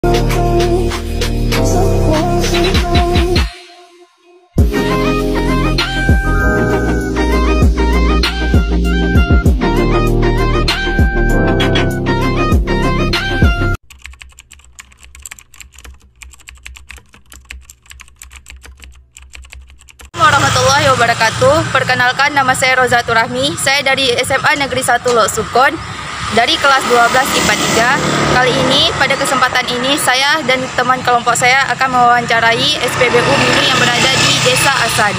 Warahmatullahi wabarakatuh. Perkenalkan, nama saya Rozatul Rahmi. Saya dari SMA Negeri 1 Lok Sukon dari kelas 12 IPA 3. Kali ini, pada kesempatan ini, saya dan teman kelompok saya akan mewawancarai SPBU Mini yang berada di Desa Asan.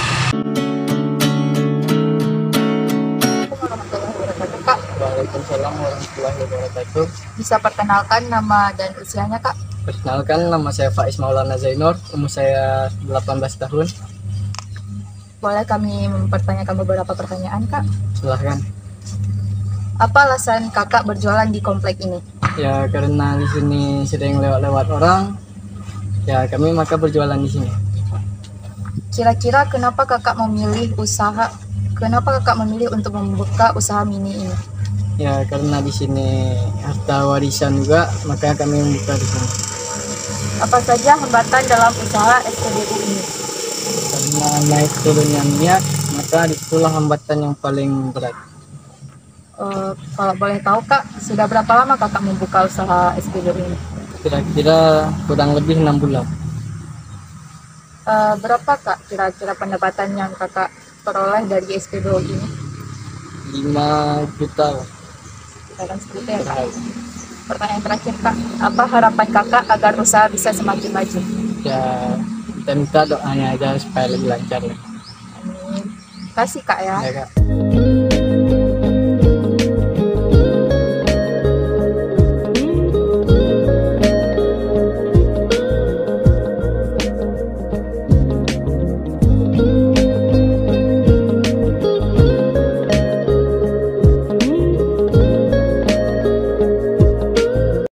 Waalaikumsalam warahmatullahi wabarakatuh. Bisa perkenalkan nama dan usianya, Kak? Perkenalkan, nama saya Faiz Maulana Zainur, umur saya 18 tahun. Boleh kami mempertanyakan beberapa pertanyaan, Kak? Silahkan. Apa alasan Kakak berjualan di komplek ini? Ya, karena di sini sering lewat-lewat orang, ya kami maka berjualan di sini. Kira-kira kenapa Kakak memilih Kenapa Kakak memilih untuk membuka usaha mini ini? Ya, karena di sini harta warisan juga, maka kami membuka di sini. Apa saja hambatan dalam usaha SPBU ini? Karena naik turunnya minyak, maka disitulah hambatan yang paling berat. Kalau boleh tahu, Kak, sudah berapa lama Kakak membuka usaha SPBU ini? Kira-kira kurang lebih 6 bulan. Berapa, Kak, kira-kira pendapatan yang Kakak peroleh dari SPBU ini? 5 juta. Sekarang seperti ya, Kak. Pertanyaan terakhir, Kak, apa harapan Kakak agar usaha bisa semakin maju? Ya, kita minta doanya aja supaya lebih lancar. Amin. Terima kasih, Kak, ya. Ya, Kak.